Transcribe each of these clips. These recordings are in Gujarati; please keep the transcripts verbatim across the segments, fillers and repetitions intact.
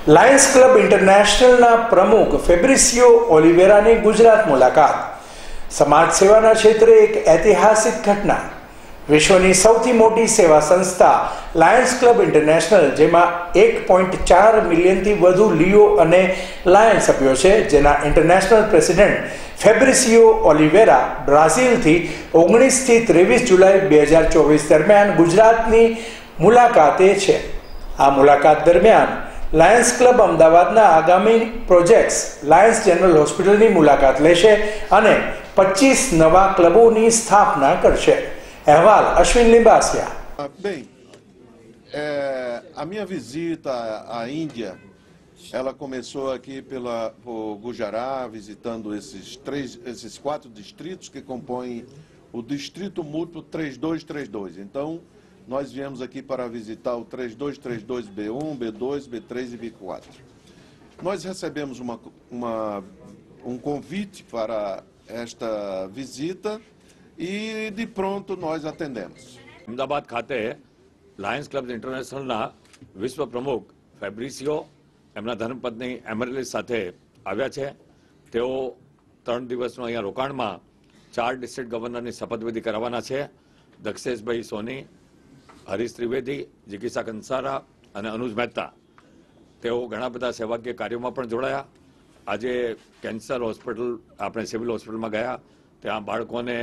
લાયન્સ ક્લબ ઇન્ટરનેશનલના પ્રમુખ ફેબ્રિસિયો ઓલિવેરાની ગુજરાત મુલાકાત. સમાજ સેવાના ક્ષેત્રે એક ઐતિહાસિક ઘટના. વિશ્વની સૌથી મોટી સેવા સંસ્થા લાયન્સ ક્લબ ઇન્ટરનેશનલ, જેમાં એક પોઈન્ટ ચાર મિલિયનથી વધુ લિયો અને લાયન સભ્યો છે, જેના ઇન્ટરનેશનલ પ્રેસિડેન્ટ ફેબ્રિસિયો ઓલિવેરા બ્રાઝિલથી ઓગણીસથી ત્રેવીસ જુલાઈ બે હજાર ચોવીસ દરમિયાન ગુજરાતની મુલાકાતે છે. આ મુલાકાત દરમિયાન લાયન્સ ક્લબ અમદાવાદના આગામી પ્રોજેક્ટ્સ લાયન્સ જનરલ હોસ્પિટલની મુલાકાત લેશે અને પચીસ નવા ક્લબોની સ્થાપના કરશે. અહેવાલ Ashwin Limbasiya. Bem, é, a minha visita à Índia, ela começou aqui pela, por Gujará, visitando esses, três, esses quatro distritos que compõem o Distrito Mútuo três dois três dois. Então, nós viemos aqui para visitar o três dois três dois B um, B dois, B três e B quatro. Nós recebemos uma, uma, um convite para esta visita e de pronto nós atendemos. Ahmedabad ખાતે લાયન્સ ક્લબ ઇન્ટરનેશનલના વિશ્વ પ્રમુખ ફેબ્રિસિયો એમના ધર્મપત્ની એમરેલિસ સાથે આવ્યા છે. તેઓ ત્રણ દિવસનું અહીંયા રોકાણમાં ચાર ડિસ્ટ્રિક્ટ ગવર્નરની શપથવિધિ કરાવવાના છે. દક્ષેશભાઈ સોની, હરીશ ત્રિવેદી, જિગીસા કંસારા અને અનુજ મહેતા. તેઓ ઘણા બધા સેવાકીય કાર્યોમાં પણ જોડાયા. આજે કેન્સર હોસ્પિટલ આપણે સિવિલ હોસ્પિટલમાં ગયા. ત્યાં બાળકોને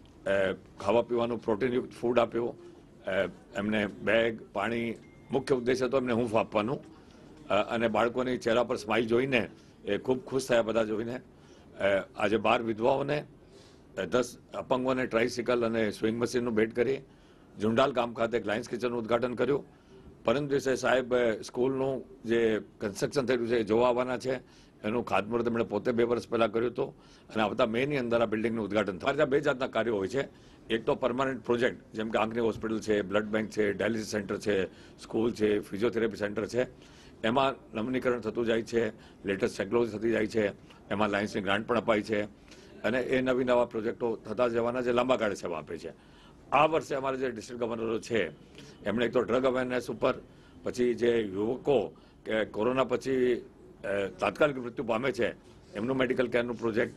ખાવા પીવાનું પ્રોટીનયુક્ત ફૂડ આપ્યું. એમને બેગ, પાણી, મુખ્ય ઉદ્દેશ હતો એમને હૂંફ આપવાનું. અને બાળકોની ચહેરા પર સ્માઇલ જોઈને એ ખૂબ ખુશ થયા બધા જોઈને. આજે બાર વિધવાઓને, દસ અપંગોને ટ્રાઇસિકલ અને સ્વિંગ મશીનનું ભેટ કરી. ઝુંડાલ ગામ ખાતે એક લાયન્સ કિચનનું ઉદઘાટન કર્યું. પરમ દિવસે સાહેબ સ્કૂલનું જે કન્સ્ટ્રક્શન થયેલું છે એ જોવા આવવાના છે. એનું ખાતમુહૂર્ત એમણે પોતે બે વર્ષ પહેલાં કર્યું હતું અને આવતા મેની અંદર આ બિલ્ડિંગનું ઉદઘાટન થયું. ત્યાં બે જાતના કાર્યો હોય છે. એક તો પરમાનન્ટ પ્રોજેક્ટ, જેમ કે આંખની હોસ્પિટલ છે, બ્લડ બેંક છે, ડાયાલિસિસ સેન્ટર છે, સ્કૂલ છે, ફિઝિયોથેરાપી સેન્ટર છે. એમાં નવીનીકરણ થતું જાય છે, લેટેસ્ટ ટેકનોલોજી થતી જાય છે. એમાં લાયન્સની ગ્રાન્ટ પણ અપાય છે અને એ નવી નવા પ્રોજેક્ટો થતા જવાના જે લાંબા ગાળે સેવા આપે છે. આ વર્ષે અમારા જે ડિસ્ટ્રિક્ટ ગવર્નરો છે એમણે એક તો ડ્રગ અવેરનેસ ઉપર, પછી જે યુવકો કે કોરોના પછી તાત્કાલિક મૃત્યુ પામે છે એમનું મેડિકલ કેરનું પ્રોજેક્ટ,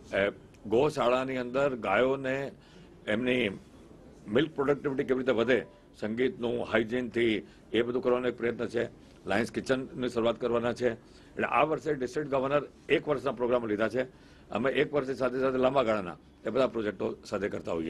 ગૌશાળાની અંદર ગાયોને એમની મિલ્ક પ્રોડક્ટિવિટી કેવી રીતે વધે, સંગીતનું, હાઇજીનથી એ બધું કરવાનો એક પ્રયત્ન છે. લાયન્સ કિચનની શરૂઆત કરવાના છે. એટલે આ વર્ષે ડિસ્ટ્રિક્ટ ગવર્નર એક વર્ષના પ્રોગ્રામો લીધા છે. અમે એક વર્ષની સાથે સાથે લાંબા ગાળાના એ બધા પ્રોજેક્ટો સાથે કરતા હોઈએ.